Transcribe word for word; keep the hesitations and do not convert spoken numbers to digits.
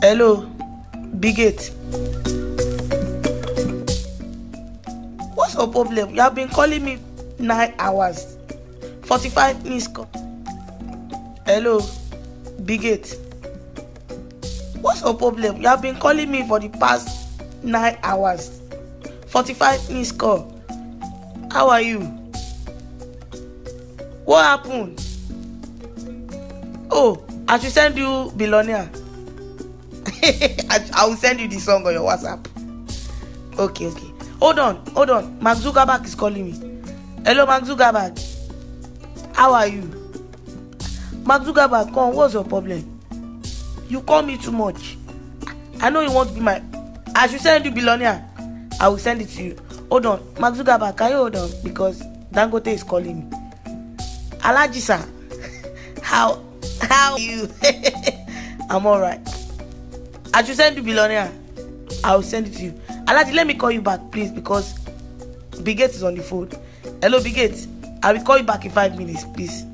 Hello, Bigate. What's your problem? You have been calling me nine hours, forty-five minutes. Hello, Bigate. What's your problem? You have been calling me for the past nine hours, forty-five minutes call. How are you? What happened? Oh, I should send you Billionaire. I, I will send you the song on your WhatsApp. Okay, okay. Hold on, hold on. Mark Zuckerberg is calling me. Hello, Mark Zuckerberg. How are you? Mark Zuckerberg, come on, what's your problem? You call me too much. I know you want to be my... I should send you Billionaire. I will send it to you. Hold on. Mark Zuckerberg, can you hold on? Because Dangote is calling me. Alaji, sir. How? How are you? I'm alright. I should send you Billionaire. I will send it to you. Alaji, let me call you back, please, because Bigate is on the phone. Hello, Bigate. I will call you back in five minutes, please.